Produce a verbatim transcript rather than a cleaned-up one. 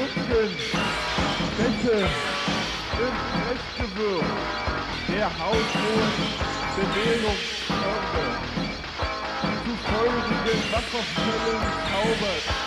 Rücken, Becken, im Brechgewirr, der hauthohen Bewegungsformen, zu feurigen Wasserfällen zaubert.